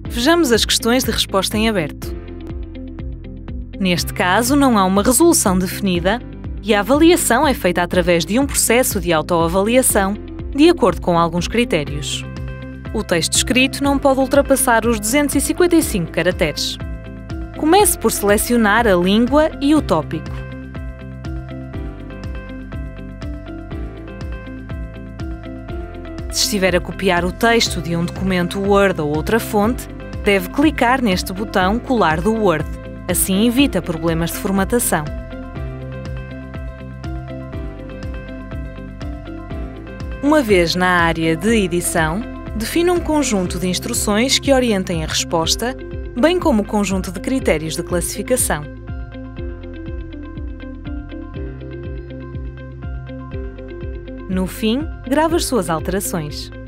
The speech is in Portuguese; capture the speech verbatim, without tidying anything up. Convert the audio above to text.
Vejamos as questões de resposta em aberto. Neste caso, não há uma resolução definida e a avaliação é feita através de um processo de autoavaliação, de acordo com alguns critérios. O texto escrito não pode ultrapassar os duzentos e cinquenta e cinco caracteres. Comece por selecionar a língua e o tópico. Se estiver a copiar o texto de um documento Word ou outra fonte, deve clicar neste botão Colar do Word. Assim evita problemas de formatação. Uma vez na área de edição, defina um conjunto de instruções que orientem a resposta, bem como o conjunto de critérios de classificação. No fim, grave as suas alterações.